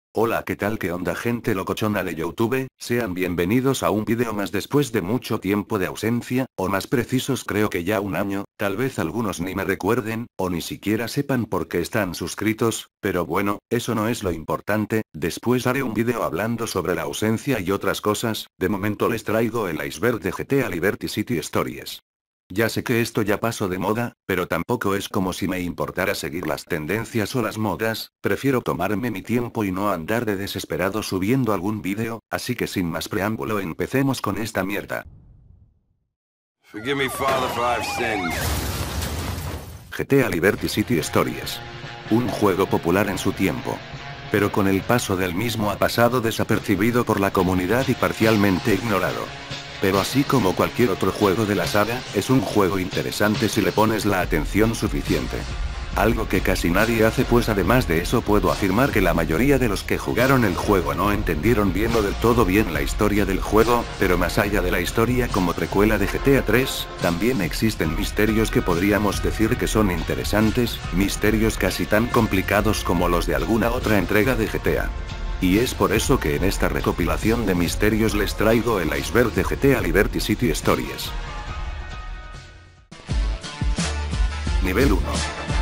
Hola, ¿qué tal? ¿Qué onda, gente locochona de YouTube? Sean bienvenidos a un video más después de mucho tiempo de ausencia, o más precisos creo que ya un año. Tal vez algunos ni me recuerden, o ni siquiera sepan por qué están suscritos, pero bueno, eso no es lo importante. Después haré un video hablando sobre la ausencia y otras cosas. De momento les traigo el iceberg de GTA Liberty City Stories. Ya sé que esto ya pasó de moda, pero tampoco es como si me importara seguir las tendencias o las modas. Prefiero tomarme mi tiempo y no andar de desesperado subiendo algún vídeo, así que sin más preámbulo empecemos con esta mierda. Forgive me, Father, for I've sinned. GTA Liberty City Stories. Un juego popular en su tiempo. Pero con el paso del mismo ha pasado desapercibido por la comunidad y parcialmente ignorado. Pero así como cualquier otro juego de la saga, es un juego interesante si le pones la atención suficiente. Algo que casi nadie hace, pues además de eso puedo afirmar que la mayoría de los que jugaron el juego no entendieron bien o del todo bien la historia del juego, pero más allá de la historia como precuela de GTA 3, también existen misterios que podríamos decir que son interesantes, misterios casi tan complicados como los de alguna otra entrega de GTA. Y es por eso que en esta recopilación de misterios les traigo el iceberg de GTA Liberty City Stories. Nivel 1.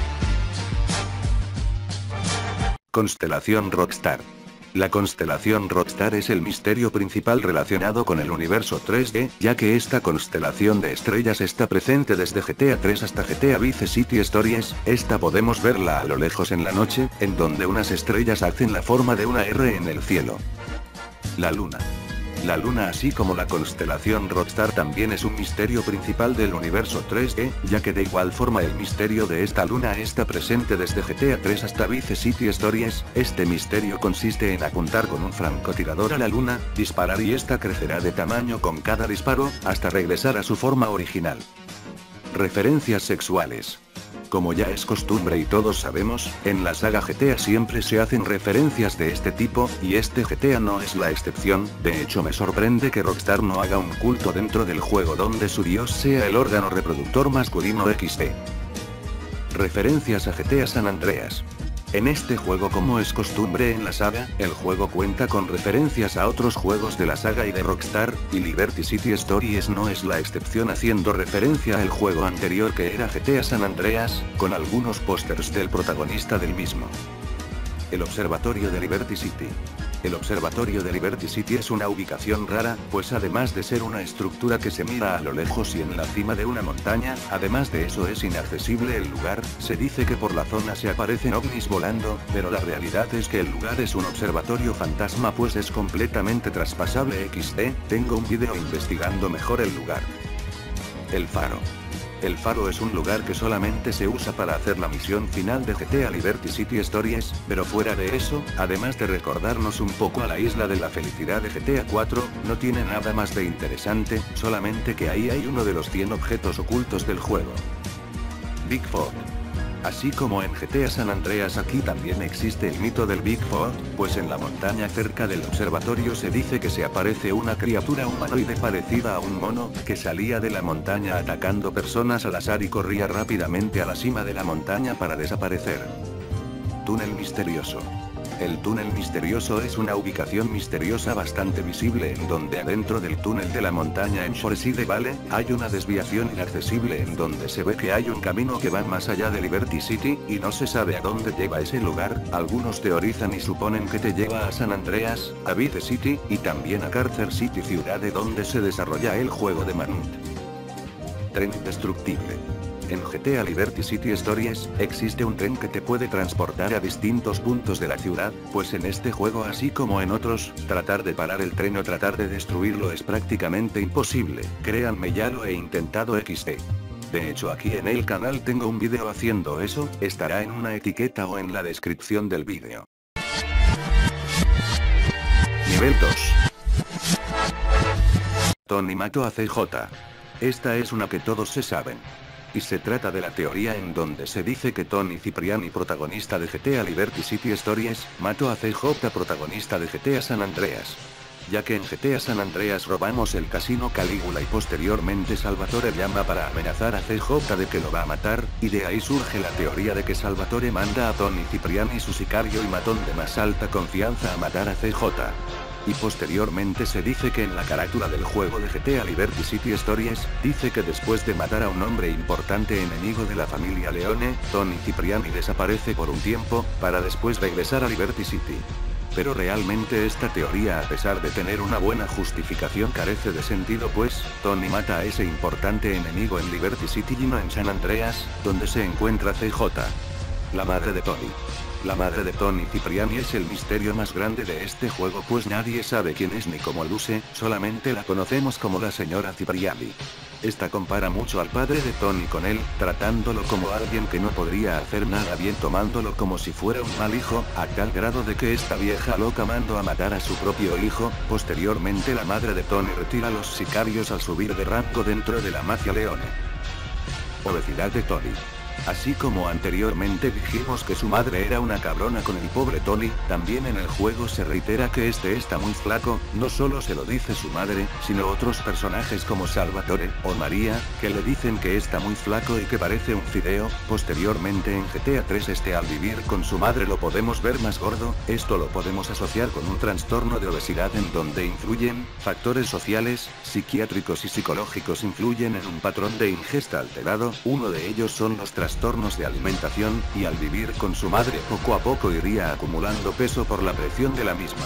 Constelación Rockstar. La constelación Rockstar es el misterio principal relacionado con el universo 3D, ya que esta constelación de estrellas está presente desde GTA 3 hasta GTA Vice City Stories. Esta podemos verla a lo lejos en la noche, en donde unas estrellas hacen la forma de una R en el cielo. La Luna. La Luna, así como la constelación Rockstar, también es un misterio principal del universo 3D, ya que de igual forma el misterio de esta luna está presente desde GTA 3 hasta Vice City Stories. Este misterio consiste en apuntar con un francotirador a la luna, disparar y esta crecerá de tamaño con cada disparo, hasta regresar a su forma original. Referencias sexuales. Como ya es costumbre y todos sabemos, en la saga GTA siempre se hacen referencias de este tipo, y este GTA no es la excepción. De hecho, me sorprende que Rockstar no haga un culto dentro del juego donde su dios sea el órgano reproductor masculino XD. Referencias a GTA San Andreas. En este juego, como es costumbre en la saga, el juego cuenta con referencias a otros juegos de la saga y de Rockstar, y Liberty City Stories no es la excepción, haciendo referencia al juego anterior que era GTA San Andreas, con algunos pósters del protagonista del mismo. El Observatorio de Liberty City. El Observatorio de Liberty City es una ubicación rara, pues además de ser una estructura que se mira a lo lejos y en la cima de una montaña, además de eso es inaccesible el lugar. Se dice que por la zona se aparecen ovnis volando, pero la realidad es que el lugar es un observatorio fantasma, pues es completamente traspasable XD. Tengo un video investigando mejor el lugar. El Faro. El Faro es un lugar que solamente se usa para hacer la misión final de GTA Liberty City Stories, pero fuera de eso, además de recordarnos un poco a la isla de la felicidad de GTA 4, no tiene nada más de interesante, solamente que ahí hay uno de los 100 objetos ocultos del juego. Bigfoot. Así como en GTA San Andreas, aquí también existe el mito del Bigfoot, pues en la montaña cerca del observatorio se dice que se aparece una criatura humanoide parecida a un mono, que salía de la montaña atacando personas al azar y corría rápidamente a la cima de la montaña para desaparecer. Túnel misterioso. El túnel misterioso es una ubicación misteriosa bastante visible en donde adentro del túnel de la montaña en Shoreside Valley, hay una desviación inaccesible en donde se ve que hay un camino que va más allá de Liberty City, y no se sabe a dónde lleva ese lugar. Algunos teorizan y suponen que te lleva a San Andreas, a Vice City, y también a Carter City, ciudad de donde se desarrolla el juego de Manhunt. Tren indestructible. En GTA Liberty City Stories, existe un tren que te puede transportar a distintos puntos de la ciudad, pues en este juego, así como en otros, tratar de parar el tren o tratar de destruirlo es prácticamente imposible. Créanme, ya lo he intentado XD. De hecho, aquí en el canal tengo un video haciendo eso, estará en una etiqueta o en la descripción del vídeo. Nivel 2. Tony mató a CJ. Esta es una que todos se saben. Y se trata de la teoría en donde se dice que Tony Cipriani, protagonista de GTA Liberty City Stories, mató a CJ, protagonista de GTA San Andreas. ya que en GTA San Andreas robamos el casino Calígula y posteriormente Salvatore llama para amenazar a CJ de que lo va a matar, y de ahí surge la teoría de que Salvatore manda a Tony Cipriani, su sicario y matón de más alta confianza, a matar a CJ. Y posteriormente se dice que en la carátula del juego de GTA Liberty City Stories, dice que después de matar a un hombre importante enemigo de la familia Leone, Tony Cipriani desaparece por un tiempo, para después regresar a Liberty City. Pero realmente esta teoría, a pesar de tener una buena justificación, carece de sentido, pues, Tony mata a ese importante enemigo en Liberty City y no en San Andreas, donde se encuentra CJ. La madre de Tony. La madre de Tony Cipriani es el misterio más grande de este juego, pues nadie sabe quién es ni cómo luce, solamente la conocemos como la señora Cipriani. Esta compara mucho al padre de Tony con él, tratándolo como alguien que no podría hacer nada bien, tomándolo como si fuera un mal hijo, a tal grado de que esta vieja loca mandó a matar a su propio hijo. Posteriormente la madre de Tony retira a los sicarios al subir de rango dentro de la mafia Leone. Obesidad de Tony. Así como anteriormente dijimos que su madre era una cabrona con el pobre Tony, también en el juego se reitera que este está muy flaco. No solo se lo dice su madre, sino otros personajes como Salvatore o María, que le dicen que está muy flaco y que parece un fideo. Posteriormente en GTA 3 al vivir con su madre lo podemos ver más gordo. Esto lo podemos asociar con un trastorno de obesidad en donde influyen factores sociales, psiquiátricos y psicológicos, influyen en un patrón de ingesta alterado. Uno de ellos son los trastornos de alimentación, y al vivir con su madre poco a poco iría acumulando peso por la presión de la misma.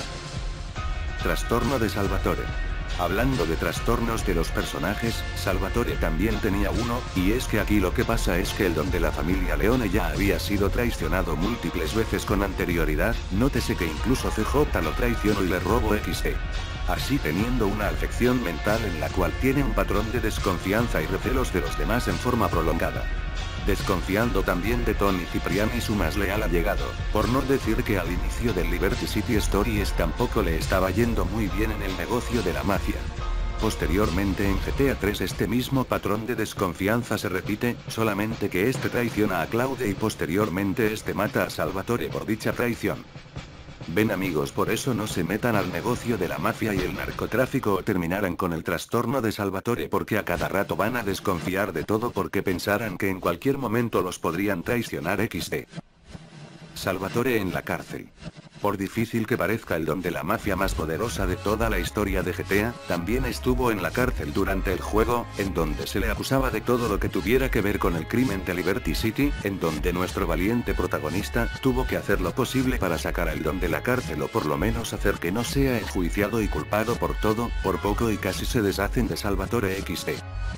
Trastorno de Salvatore. Hablando de trastornos de los personajes, Salvatore también tenía uno, y es que aquí lo que pasa es que el don de la familia Leone ya había sido traicionado múltiples veces con anterioridad. Nótese que incluso CJ lo traicionó y le robó XD. Así, teniendo una afección mental en la cual tiene un patrón de desconfianza y recelos de los demás en forma prolongada. Desconfiando también de Tony Cipriani, su más leal allegado, por no decir que al inicio del Liberty City Stories tampoco le estaba yendo muy bien en el negocio de la mafia. Posteriormente en GTA 3 este mismo patrón de desconfianza se repite, solamente que este traiciona a Claude y posteriormente este mata a Salvatore por dicha traición. Ven amigos, por eso no se metan al negocio de la mafia y el narcotráfico o terminarán con el trastorno de Salvatore, porque a cada rato van a desconfiar de todo porque pensarán que en cualquier momento los podrían traicionar XD. Salvatore en la cárcel. Por difícil que parezca, el don de la mafia más poderosa de toda la historia de GTA, también estuvo en la cárcel durante el juego, en donde se le acusaba de todo lo que tuviera que ver con el crimen de Liberty City, en donde nuestro valiente protagonista tuvo que hacer lo posible para sacar al don de la cárcel, o por lo menos hacer que no sea enjuiciado y culpado por todo. Por poco y casi se deshacen de Salvatore XD.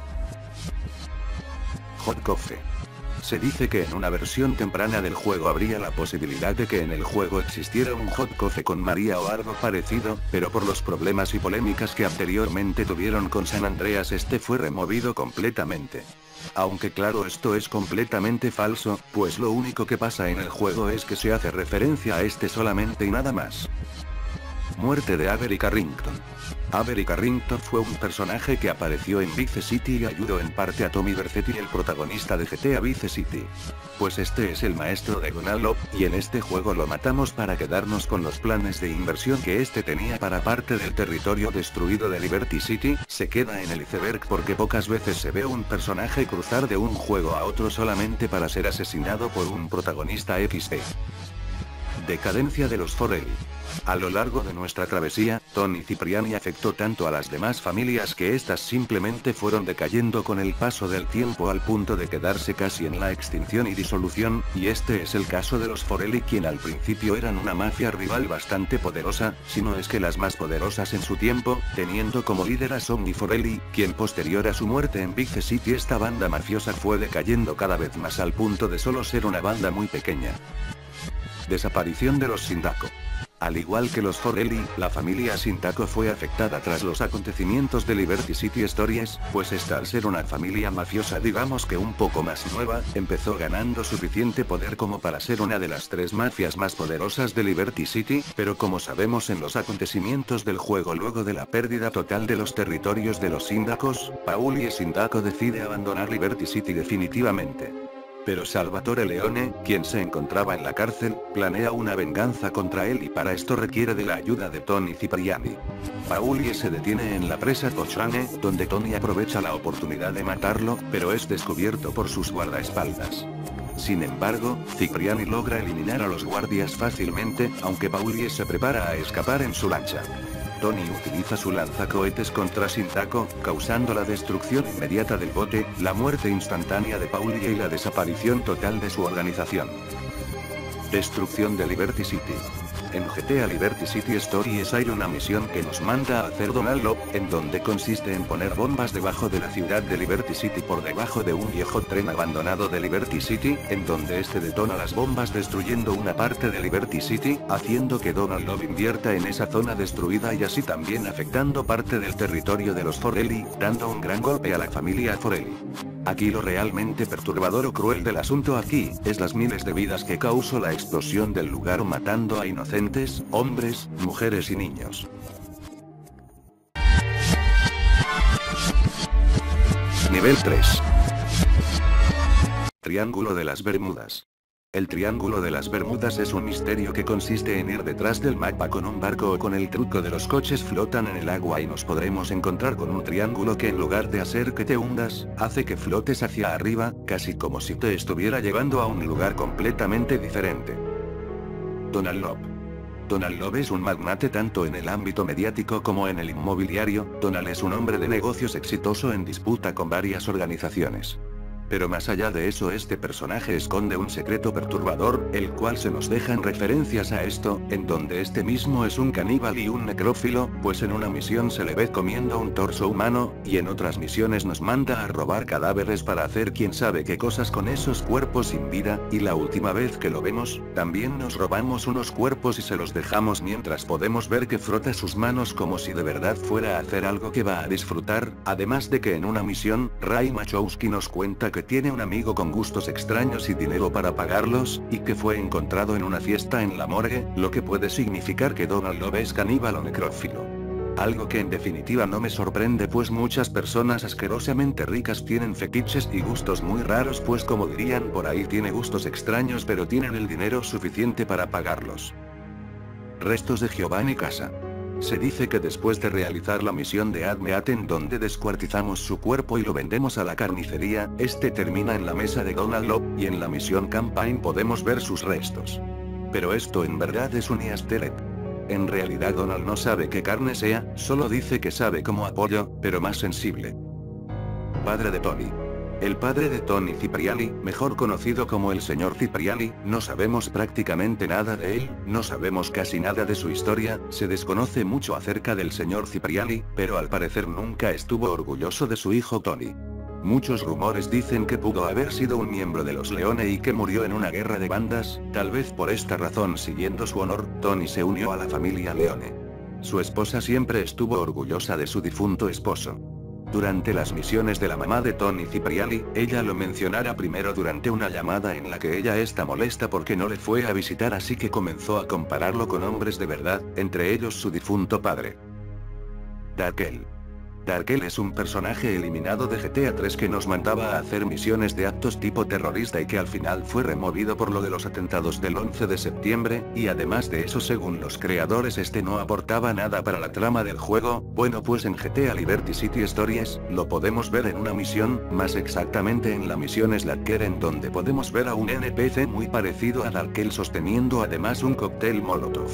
Hot Coffee. Se dice que en una versión temprana del juego habría la posibilidad de que en el juego existiera un Hot Coffee con María o algo parecido, pero por los problemas y polémicas que anteriormente tuvieron con San Andreas este fue removido completamente. Aunque claro, esto es completamente falso, pues lo único que pasa en el juego es que se hace referencia a este solamente y nada más. Muerte de Avery Carrington. Avery Carrington fue un personaje que apareció en Vice City y ayudó en parte a Tommy Vercetti, el protagonista de GTA Vice City. Pues este es el maestro de Gonalo, y en este juego lo matamos para quedarnos con los planes de inversión que este tenía para parte del territorio destruido de Liberty City. Se queda en el iceberg porque pocas veces se ve un personaje cruzar de un juego a otro solamente para ser asesinado por un protagonista XD. Decadencia de los Forelli. A lo largo de nuestra travesía, Tony Cipriani afectó tanto a las demás familias que éstas simplemente fueron decayendo con el paso del tiempo al punto de quedarse casi en la extinción y disolución, y este es el caso de los Forelli, quien al principio eran una mafia rival bastante poderosa, si no es que las más poderosas en su tiempo, teniendo como líder a Sonny Forelli, quien posterior a su muerte en Vice City esta banda mafiosa fue decayendo cada vez más al punto de solo ser una banda muy pequeña. Desaparición de los Sindaco. Al igual que los Forelli, la familia Sindaco fue afectada tras los acontecimientos de Liberty City Stories, pues esta, al ser una familia mafiosa digamos que un poco más nueva, empezó ganando suficiente poder como para ser una de las 3 mafias más poderosas de Liberty City, pero como sabemos en los acontecimientos del juego, luego de la pérdida total de los territorios de los Sindacos, Paulie Sindaco decide abandonar Liberty City definitivamente. Pero Salvatore Leone, quien se encontraba en la cárcel, planea una venganza contra él y para esto requiere de la ayuda de Tony Cipriani. Paulie se detiene en la presa Cochrane, donde Tony aprovecha la oportunidad de matarlo, pero es descubierto por sus guardaespaldas. Sin embargo, Cipriani logra eliminar a los guardias fácilmente, aunque Paulie se prepara a escapar en su lancha. Tony utiliza su lanzacohetes contra Shintaco, causando la destrucción inmediata del bote, la muerte instantánea de Paulie y la desaparición total de su organización. Destrucción de Liberty City. En GTA Liberty City Stories hay una misión que nos manda a hacer Donald Loeb, en donde consiste en poner bombas debajo de la ciudad de Liberty City por debajo de un viejo tren abandonado de Liberty City, en donde este detona las bombas destruyendo una parte de Liberty City, haciendo que Donald Loeb invierta en esa zona destruida y así también afectando parte del territorio de los Forelli, dando un gran golpe a la familia Forelli. Aquí lo realmente perturbador o cruel del asunto aquí, es las miles de vidas que causó la explosión del lugar matando a inocentes, hombres, mujeres y niños. Nivel 3. Triángulo de las Bermudas. El Triángulo de las Bermudas es un misterio que consiste en ir detrás del mapa con un barco o con el truco de los coches flotan en el agua y nos podremos encontrar con un triángulo que en lugar de hacer que te hundas, hace que flotes hacia arriba, casi como si te estuviera llevando a un lugar completamente diferente. Donald Loeb. Donald Loeb es un magnate tanto en el ámbito mediático como en el inmobiliario. Donald es un hombre de negocios exitoso en disputa con varias organizaciones. Pero más allá de eso, este personaje esconde un secreto perturbador, el cual se nos deja en referencias a esto, en donde este mismo es un caníbal y un necrófilo, pues en una misión se le ve comiendo un torso humano, y en otras misiones nos manda a robar cadáveres para hacer quién sabe qué cosas con esos cuerpos sin vida, y la última vez que lo vemos, también nos robamos unos cuerpos y se los dejamos mientras podemos ver que frota sus manos como si de verdad fuera a hacer algo que va a disfrutar, además de que en una misión, Ray Machowski nos cuenta que tiene un amigo con gustos extraños y dinero para pagarlos, y que fue encontrado en una fiesta en la morgue, lo que puede significar que Donald Loeb es caníbal o necrófilo. Algo que en definitiva no me sorprende pues muchas personas asquerosamente ricas tienen fetiches y gustos muy raros pues como dirían por ahí tiene gustos extraños pero tienen el dinero suficiente para pagarlos. Restos de Giovanni Casa. Se dice que después de realizar la misión de Admeat en donde descuartizamos su cuerpo y lo vendemos a la carnicería, este termina en la mesa de Donald Loeb, y en la misión Campaign podemos ver sus restos. Pero esto en verdad es un easter egg. En realidad Donald no sabe qué carne sea, solo dice que sabe como a pollo, pero más sensible. Padre de Tony. El padre de Tony Cipriani, mejor conocido como el señor Cipriani, no sabemos prácticamente nada de él, no sabemos casi nada de su historia, se desconoce mucho acerca del señor Cipriani, pero al parecer nunca estuvo orgulloso de su hijo Tony. Muchos rumores dicen que pudo haber sido un miembro de los Leone y que murió en una guerra de bandas, tal vez por esta razón siguiendo su honor, Tony se unió a la familia Leone. Su esposa siempre estuvo orgullosa de su difunto esposo. Durante las misiones de la mamá de Tony Cipriani, ella lo mencionara primero durante una llamada en la que ella está molesta porque no le fue a visitar así que comenzó a compararlo con hombres de verdad, entre ellos su difunto padre. Darkel. Darkel es un personaje eliminado de GTA 3 que nos mandaba a hacer misiones de actos tipo terrorista y que al final fue removido por lo de los atentados del 11 de septiembre, y además de eso según los creadores este no aportaba nada para la trama del juego. Bueno pues en GTA Liberty City Stories, lo podemos ver en una misión, más exactamente en la misión Slacker en donde podemos ver a un NPC muy parecido a Darkel sosteniendo además un cóctel Molotov.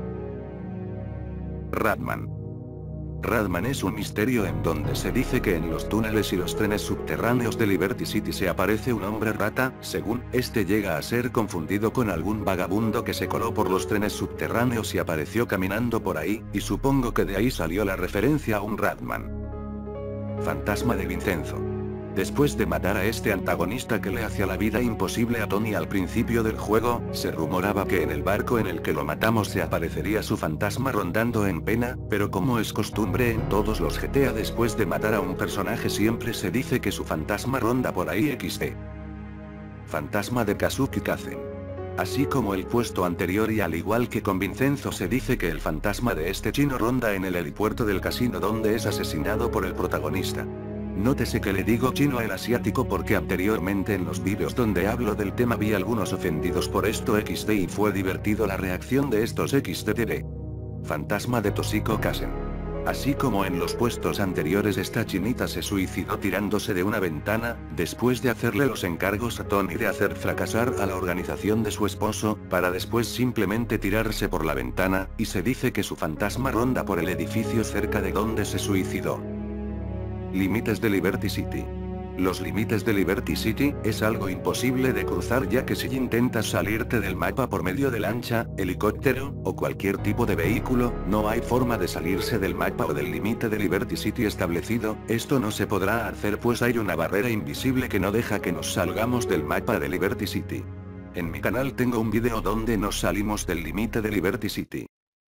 Ratman. Ratman es un misterio en donde se dice que en los túneles y los trenes subterráneos de Liberty City se aparece un hombre rata, según, este llega a ser confundido con algún vagabundo que se coló por los trenes subterráneos y apareció caminando por ahí, y supongo que de ahí salió la referencia a un Ratman. Fantasma de Vincenzo. Después de matar a este antagonista que le hacía la vida imposible a Tony al principio del juego, se rumoraba que en el barco en el que lo matamos se aparecería su fantasma rondando en pena, pero como es costumbre en todos los GTA después de matar a un personaje siempre se dice que su fantasma ronda por ahí XD. Fantasma de Kazuki Kazen. Así como el puesto anterior y al igual que con Vincenzo se dice que el fantasma de este chino ronda en el helipuerto del casino donde es asesinado por el protagonista. Nótese que le digo chino al asiático porque anteriormente en los vídeos donde hablo del tema vi algunos ofendidos por esto XD y fue divertido la reacción de estos XDTD. Fantasma de Toshiko Kasen. Así como en los puestos anteriores, esta chinita se suicidó tirándose de una ventana, después de hacerle los encargos a Tony de hacer fracasar a la organización de su esposo, para después simplemente tirarse por la ventana, y se dice que su fantasma ronda por el edificio cerca de donde se suicidó. Límites de Liberty City. Los límites de Liberty City es algo imposible de cruzar, ya que si intentas salirte del mapa por medio de lancha, helicóptero, o cualquier tipo de vehículo, no hay forma de salirse del mapa o del límite de Liberty City establecido. Esto no se podrá hacer pues hay una barrera invisible que no deja que nos salgamos del mapa de Liberty City. En mi canal tengo un video donde nos salimos del límite de Liberty City.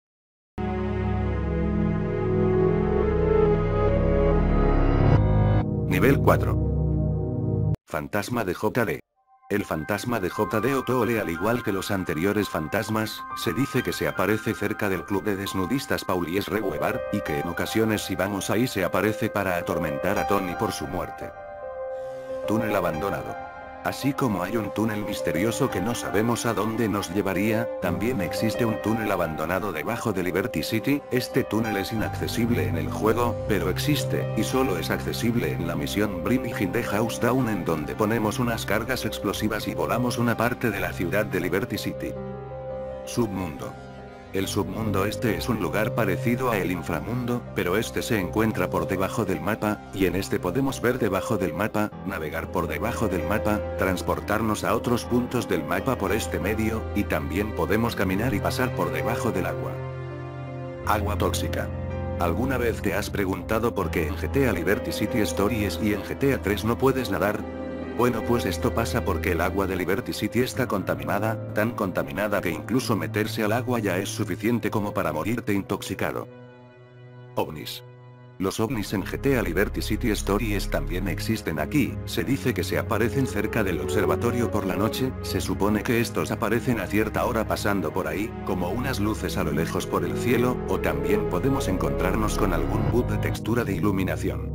Nivel 4. Fantasma de JD. El fantasma de JD Otole, al igual que los anteriores fantasmas, se dice que se aparece cerca del club de desnudistas Paulies Rewebar, y que en ocasiones si vamos ahí se aparece para atormentar a Tony por su muerte. Túnel abandonado. Así como hay un túnel misterioso que no sabemos a dónde nos llevaría, también existe un túnel abandonado debajo de Liberty City. Este túnel es inaccesible en el juego, pero existe, y solo es accesible en la misión Bringing in the House Down, en donde ponemos unas cargas explosivas y volamos una parte de la ciudad de Liberty City. Submundo. El submundo este es un lugar parecido a el inframundo, pero este se encuentra por debajo del mapa, y en este podemos ver debajo del mapa, navegar por debajo del mapa, transportarnos a otros puntos del mapa por este medio, y también podemos caminar y pasar por debajo del agua. Agua tóxica. ¿Alguna vez te has preguntado por qué en GTA Liberty City Stories y en GTA 3 no puedes nadar? Bueno, pues esto pasa porque el agua de Liberty City está contaminada, tan contaminada que incluso meterse al agua ya es suficiente como para morirte intoxicado. OVNIs. Los ovnis en GTA Liberty City Stories también existen aquí. Se dice que se aparecen cerca del observatorio por la noche. Se supone que estos aparecen a cierta hora pasando por ahí, como unas luces a lo lejos por el cielo, o también podemos encontrarnos con algún bug de textura de iluminación.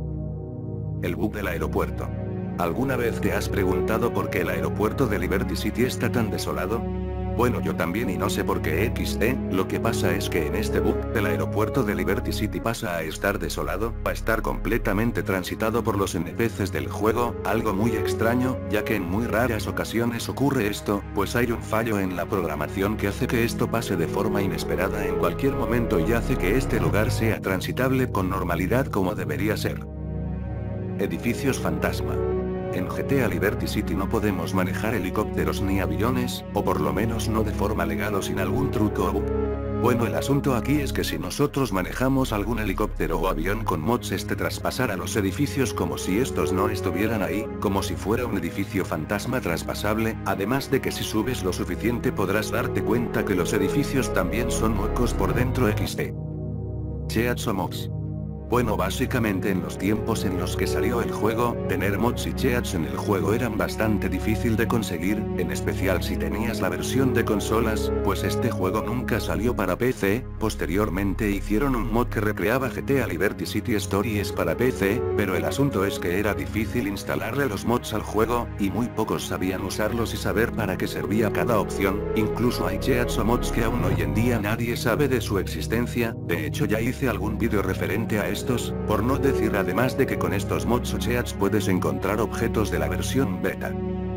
El bug del aeropuerto. ¿Alguna vez te has preguntado por qué el aeropuerto de Liberty City está tan desolado? Bueno, yo también, y no sé por qué XD. Lo que pasa es que en este bug del aeropuerto de Liberty City pasa a estar desolado, a estar completamente transitado por los NPCs del juego, algo muy extraño, ya que en muy raras ocasiones ocurre esto, pues hay un fallo en la programación que hace que esto pase de forma inesperada en cualquier momento y hace que este lugar sea transitable con normalidad como debería ser. Edificios fantasma. En GTA Liberty City no podemos manejar helicópteros ni aviones, o por lo menos no de forma legal o sin algún truco o bug. Bueno, el asunto aquí es que si nosotros manejamos algún helicóptero o avión con mods, este traspasará los edificios como si estos no estuvieran ahí, como si fuera un edificio fantasma traspasable, además de que si subes lo suficiente podrás darte cuenta que los edificios también son huecos por dentro XD. Cheats o mods. Bueno, básicamente en los tiempos en los que salió el juego, tener mods y cheats en el juego eran bastante difícil de conseguir, en especial si tenías la versión de consolas, pues este juego nunca salió para PC. Posteriormente hicieron un mod que recreaba GTA Liberty City Stories para PC, pero el asunto es que era difícil instalarle los mods al juego, y muy pocos sabían usarlos y saber para qué servía cada opción. Incluso hay cheats o mods que aún hoy en día nadie sabe de su existencia. De hecho, ya hice algún vídeo referente a estos, por no decir además de que con estos mods o cheats puedes encontrar objetos de la versión beta.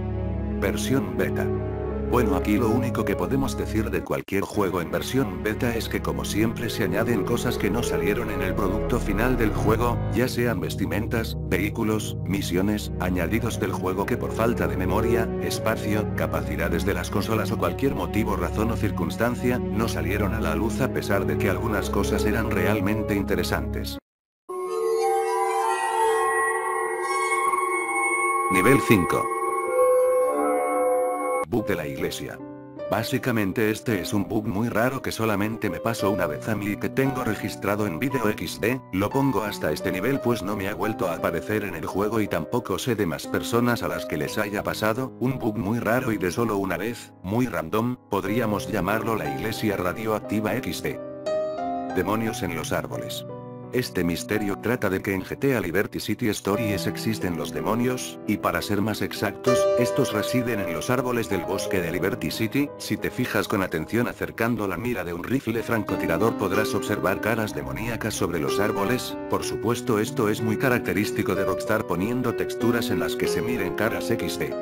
Versión beta. Bueno, aquí lo único que podemos decir de cualquier juego en versión beta es que como siempre se añaden cosas que no salieron en el producto final del juego, ya sean vestimentas, vehículos, misiones, añadidos del juego que por falta de memoria, espacio, capacidades de las consolas o cualquier motivo, razón o circunstancia, no salieron a la luz a pesar de que algunas cosas eran realmente interesantes. Nivel 5. Bug de la iglesia. Básicamente este es un bug muy raro que solamente me pasó una vez a mí y que tengo registrado en vídeo XD, lo pongo hasta este nivel pues no me ha vuelto a aparecer en el juego y tampoco sé de más personas a las que les haya pasado, un bug muy raro y de solo una vez, muy random, podríamos llamarlo la iglesia radioactiva XD. Demonios en los árboles. Este misterio trata de que en GTA Liberty City Stories existen los demonios, y para ser más exactos, estos residen en los árboles del bosque de Liberty City. Si te fijas con atención acercando la mira de un rifle francotirador podrás observar caras demoníacas sobre los árboles. Por supuesto, esto es muy característico de Rockstar, poniendo texturas en las que se miren caras XD.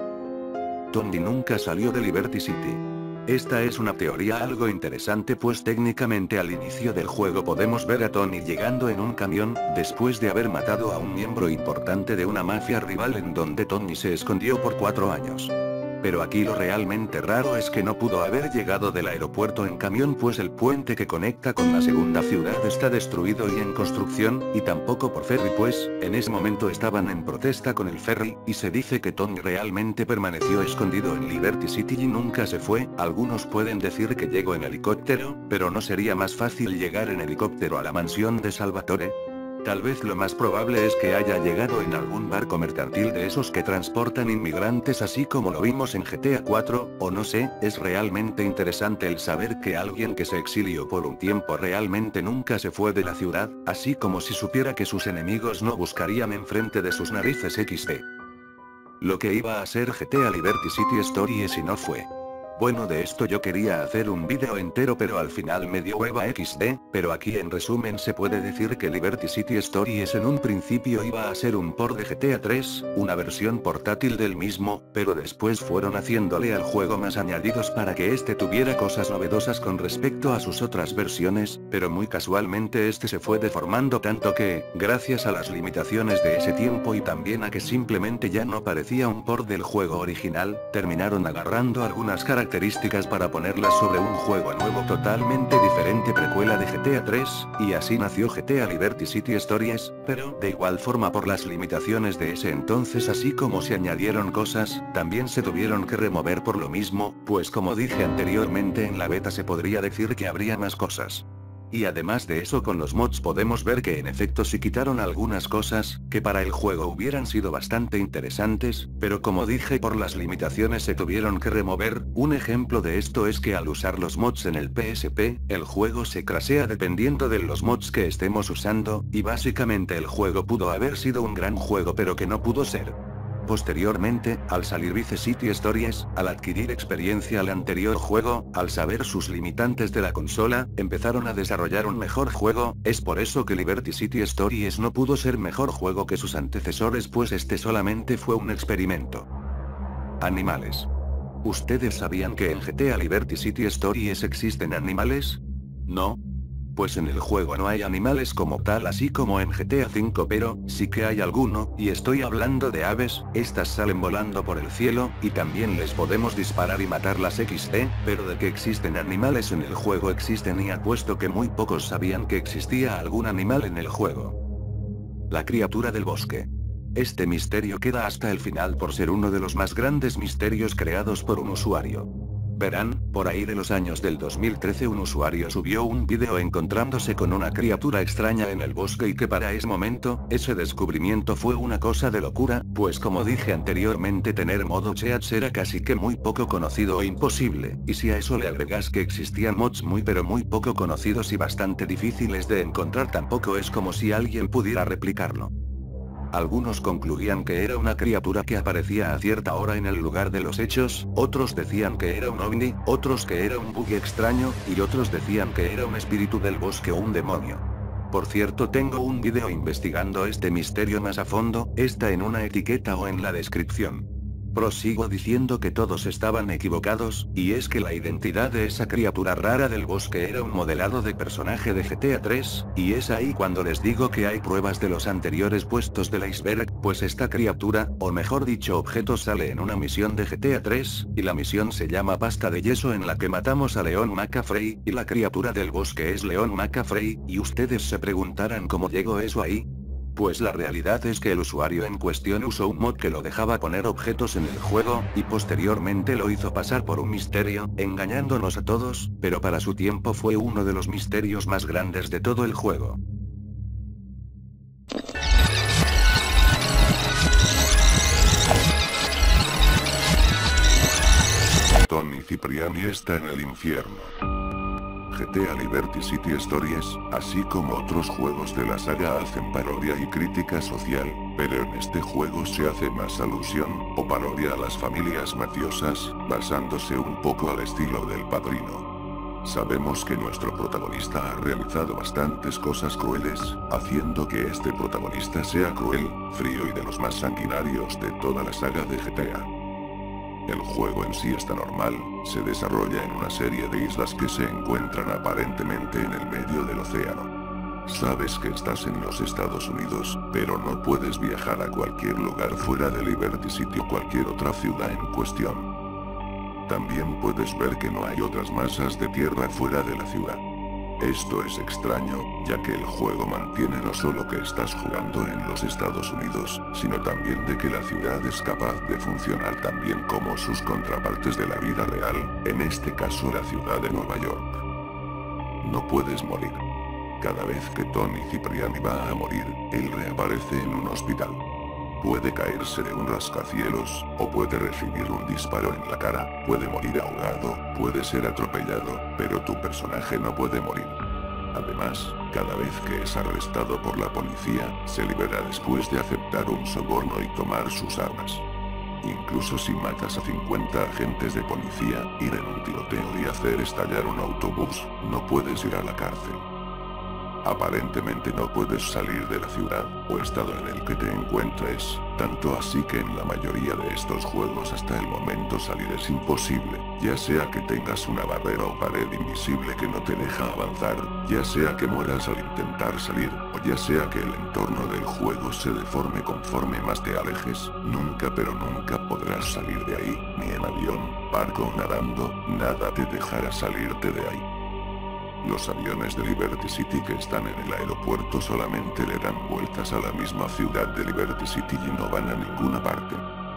Tony nunca salió de Liberty City. Esta es una teoría algo interesante, pues técnicamente al inicio del juego podemos ver a Tony llegando en un camión, después de haber matado a un miembro importante de una mafia rival en donde Tony se escondió por 4 años. Pero aquí lo realmente raro es que no pudo haber llegado del aeropuerto en camión, pues el puente que conecta con la segunda ciudad está destruido y en construcción, y tampoco por ferry, pues, en ese momento estaban en protesta con el ferry, y se dice que Tony realmente permaneció escondido en Liberty City y nunca se fue. Algunos pueden decir que llegó en helicóptero, pero ¿no sería más fácil llegar en helicóptero a la mansión de Salvatore? Tal vez lo más probable es que haya llegado en algún barco mercantil de esos que transportan inmigrantes, así como lo vimos en GTA 4, o no sé. Es realmente interesante el saber que alguien que se exilió por un tiempo realmente nunca se fue de la ciudad, así como si supiera que sus enemigos no buscarían enfrente de sus narices XD. Lo que iba a ser GTA Liberty City Stories y no fue. Bueno, de esto yo quería hacer un vídeo entero, pero al final me dio hueva XD, pero aquí en resumen se puede decir que Liberty City Stories en un principio iba a ser un port de GTA 3, una versión portátil del mismo, pero después fueron haciéndole al juego más añadidos para que este tuviera cosas novedosas con respecto a sus otras versiones, pero muy casualmente este se fue deformando tanto que, gracias a las limitaciones de ese tiempo y también a que simplemente ya no parecía un port del juego original, terminaron agarrando algunas características para ponerlas sobre un juego nuevo totalmente diferente, precuela de GTA 3, y así nació GTA Liberty City Stories, pero de igual forma por las limitaciones de ese entonces, así como se añadieron cosas, también se tuvieron que remover por lo mismo, pues como dije anteriormente en la beta se podría decir que habría más cosas. Y además de eso, con los mods podemos ver que en efecto sí quitaron algunas cosas, que para el juego hubieran sido bastante interesantes, pero como dije por las limitaciones se tuvieron que remover. Un ejemplo de esto es que al usar los mods en el PSP, el juego se crashea dependiendo de los mods que estemos usando, y básicamente el juego pudo haber sido un gran juego pero que no pudo ser. Posteriormente, al salir Vice City Stories, al adquirir experiencia al anterior juego, al saber sus limitantes de la consola, empezaron a desarrollar un mejor juego. Es por eso que Liberty City Stories no pudo ser mejor juego que sus antecesores, pues este solamente fue un experimento. Animales. ¿Ustedes sabían que en GTA Liberty City Stories existen animales? ¿No? Pues en el juego no hay animales como tal, así como en GTA V, pero sí que hay alguno, y estoy hablando de aves. Estas salen volando por el cielo, y también les podemos disparar y matarlas XD, pero de que existen animales en el juego existen, y apuesto que muy pocos sabían que existía algún animal en el juego. La criatura del bosque. Este misterio queda hasta el final por ser uno de los más grandes misterios creados por un usuario. Verán, por ahí de los años del 2013 un usuario subió un vídeo encontrándose con una criatura extraña en el bosque, y que para ese momento, ese descubrimiento fue una cosa de locura, pues como dije anteriormente tener modo cheats era casi que muy poco conocido o imposible, y si a eso le agregas que existían mods muy pero muy poco conocidos y bastante difíciles de encontrar, tampoco es como si alguien pudiera replicarlo. Algunos concluían que era una criatura que aparecía a cierta hora en el lugar de los hechos, otros decían que era un ovni, otros que era un bug extraño, y otros decían que era un espíritu del bosque o un demonio. Por cierto, tengo un video investigando este misterio más a fondo, está en una etiqueta o en la descripción. Prosigo diciendo que todos estaban equivocados, y es que la identidad de esa criatura rara del bosque era un modelado de personaje de GTA 3, y es ahí cuando les digo que hay pruebas de los anteriores puestos del iceberg, pues esta criatura, o mejor dicho objeto, sale en una misión de GTA 3, y la misión se llama Pasta de Yeso, en la que matamos a Leon McCaffrey, y la criatura del bosque es Leon McCaffrey, y ustedes se preguntarán cómo llegó eso ahí. Pues la realidad es que el usuario en cuestión usó un mod que lo dejaba poner objetos en el juego, y posteriormente lo hizo pasar por un misterio, engañándonos a todos, pero para su tiempo fue uno de los misterios más grandes de todo el juego. Tony Cipriani está en el infierno. GTA Liberty City Stories, así como otros juegos de la saga hacen parodia y crítica social, pero en este juego se hace más alusión, o parodia a las familias mafiosas, basándose un poco al estilo del Padrino. Sabemos que nuestro protagonista ha realizado bastantes cosas crueles, haciendo que este protagonista sea cruel, frío y de los más sanguinarios de toda la saga de GTA. El juego en sí está normal, se desarrolla en una serie de islas que se encuentran aparentemente en el medio del océano. Sabes que estás en los Estados Unidos, pero no puedes viajar a cualquier lugar fuera de Liberty City o cualquier otra ciudad en cuestión. También puedes ver que no hay otras masas de tierra fuera de la ciudad. Esto es extraño, ya que el juego mantiene no solo que estás jugando en los Estados Unidos, sino también de que la ciudad es capaz de funcionar también como sus contrapartes de la vida real, en este caso la ciudad de Nueva York. No puedes morir. Cada vez que Tony Cipriani va a morir, él reaparece en un hospital. Puede caerse de un rascacielos, o puede recibir un disparo en la cara, puede morir ahogado, puede ser atropellado, pero tu personaje no puede morir. Además, cada vez que es arrestado por la policía, se libera después de aceptar un soborno y tomar sus armas. Incluso si matas a 50 agentes de policía, ir en un tiroteo y hacer estallar un autobús, no puedes ir a la cárcel. Aparentemente no puedes salir de la ciudad, o estado en el que te encuentres, tanto así que en la mayoría de estos juegos hasta el momento salir es imposible, ya sea que tengas una barrera o pared invisible que no te deja avanzar, ya sea que mueras al intentar salir, o ya sea que el entorno del juego se deforme conforme más te alejes, nunca pero nunca podrás salir de ahí, ni en avión, barco o nadando, nada te dejará salirte de ahí. Los aviones de Liberty City que están en el aeropuerto solamente le dan vueltas a la misma ciudad de Liberty City y no van a ninguna parte.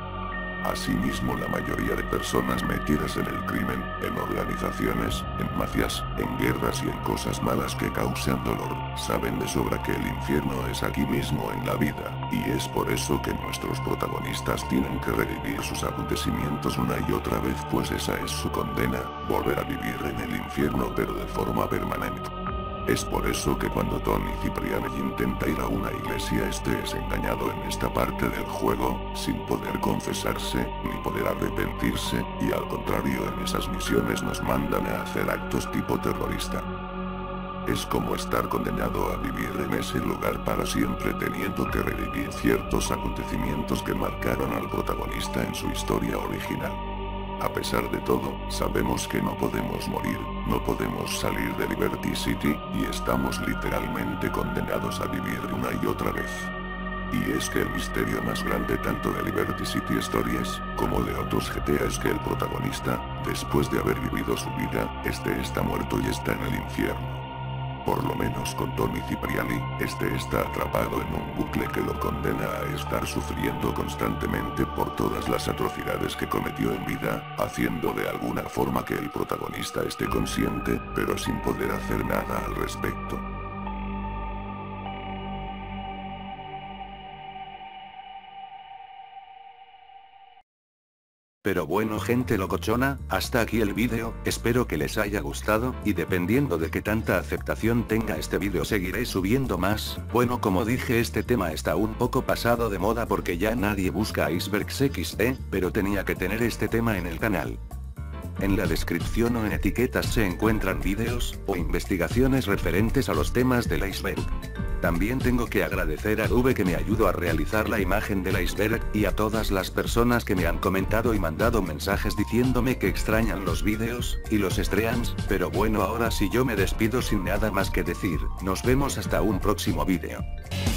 Asimismo, la mayoría de personas metidas en el crimen, en organizaciones, en mafias, en guerras y en cosas malas que causan dolor, saben de sobra que el infierno es aquí mismo en la vida, y es por eso que nuestros protagonistas tienen que revivir sus acontecimientos una y otra vez, pues esa es su condena, volver a vivir en el infierno pero de forma permanente. Es por eso que cuando Tony Cipriani intenta ir a una iglesia este es engañado en esta parte del juego, sin poder confesarse, ni poder arrepentirse, y al contrario en esas misiones nos mandan a hacer actos tipo terrorista. Es como estar condenado a vivir en ese lugar para siempre teniendo que revivir ciertos acontecimientos que marcaron al protagonista en su historia original. A pesar de todo, sabemos que no podemos morir, no podemos salir de Liberty City, y estamos literalmente condenados a vivir una y otra vez. Y es que el misterio más grande tanto de Liberty City Stories, como de otros GTA es que el protagonista, después de haber vivido su vida, está muerto y está en el infierno. Por lo menos con Tony Cipriani, está atrapado en un bucle que lo condena a estar sufriendo constantemente por todas las atrocidades que cometió en vida, haciendo de alguna forma que el protagonista esté consciente, pero sin poder hacer nada al respecto. Pero bueno gente locochona, hasta aquí el vídeo, espero que les haya gustado, y dependiendo de qué tanta aceptación tenga este vídeo seguiré subiendo más. Bueno, como dije, este tema está un poco pasado de moda porque ya nadie busca Icebergs XD, pero tenía que tener este tema en el canal. En la descripción o en etiquetas se encuentran vídeos, o investigaciones referentes a los temas del iceberg. También tengo que agradecer a Dube que me ayudó a realizar la imagen del iceberg, y a todas las personas que me han comentado y mandado mensajes diciéndome que extrañan los vídeos, y los streams, pero bueno ahora sí yo me despido sin nada más que decir, nos vemos hasta un próximo vídeo.